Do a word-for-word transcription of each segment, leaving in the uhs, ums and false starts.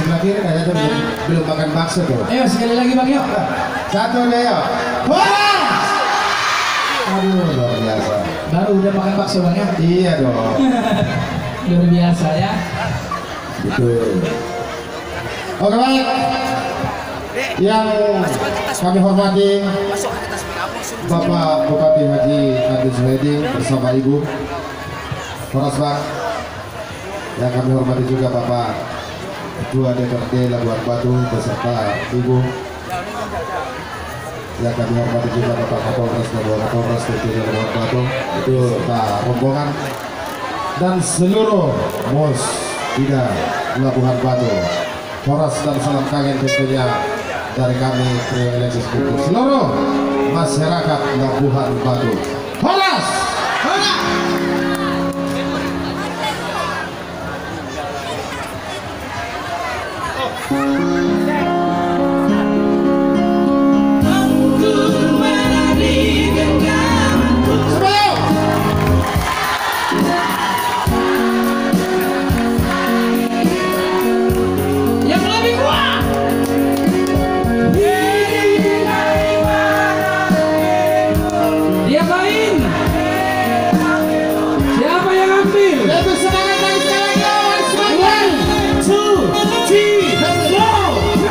sebelah kiri kayaknya tuh belum, belum makan bakso tuh. Ayo sekali lagi Bang yuk. Satu deh yuk. Horas! Aduh luar biasa. Baru udah makan bakso Bang ya? Iya dong. Luar biasa ya. Betul. Oke baik. Yang kami hormati Bapak Bupati Haji Adi Suhedi bersama Ibu Horas Bang. Yang kami hormati juga Bapak Ketua D P R D Labuan Batu beserta Ibu. Yang kami hormati juga Bapak Kapolres Labuan Kapolres D P R D Labuan Batu, itu Pak rombongan dan seluruh Mos Bida Labuan Batu. Horas dan salam kangen tentunya dari kami Trio Alexis untuk seluruh masyarakat Labuan Batu. Horas! Horas! One, two, three, four.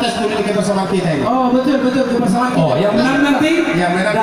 protes dulu di kebersamaan kita ini. Oh betul betul kebersamaan kita. Oh, yang menang nanti Yang menang